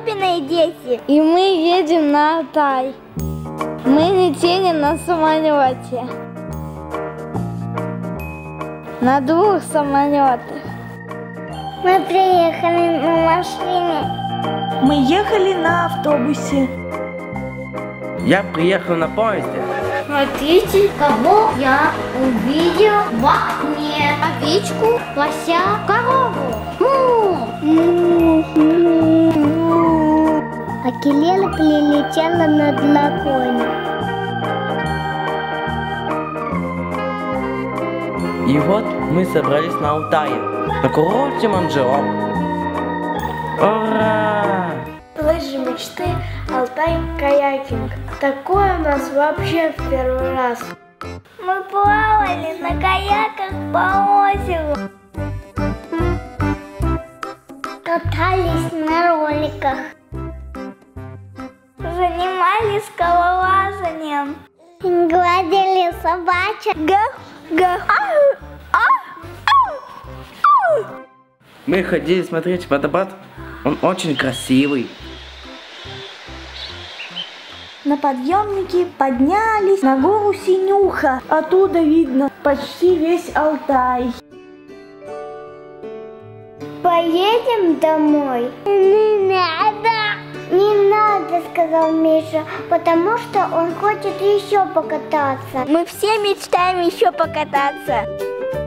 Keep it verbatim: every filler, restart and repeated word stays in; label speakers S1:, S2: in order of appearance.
S1: особенные дети.
S2: И мы едем на Алтай. Мы летели на самолете. На двух самолетах.
S1: Мы приехали на машине.
S3: Мы ехали на автобусе.
S4: Я приехал на поезде.
S1: Смотрите, кого я увидел в окне. Овечку, лося, корову. Акелела прилетела на драконе.
S4: И вот мы собрались на Алтае, на курорте Манжерок. Ура!
S2: Лыжи мечты, Алтай, каякинг. Такое у нас вообще в первый раз.
S1: Мы плавали на каяках по озеру. Катались на роликах. Занимались скалолазанием. Гладили собачек. Гав, гав.
S4: Мы ходили смотреть водопад, он очень красивый.
S3: На подъемнике поднялись на гору Синюха. Оттуда видно почти весь Алтай.
S1: Поедем домой? Не надо. Не надо, сказал Миша, потому что он хочет еще покататься. Мы все мечтаем еще покататься.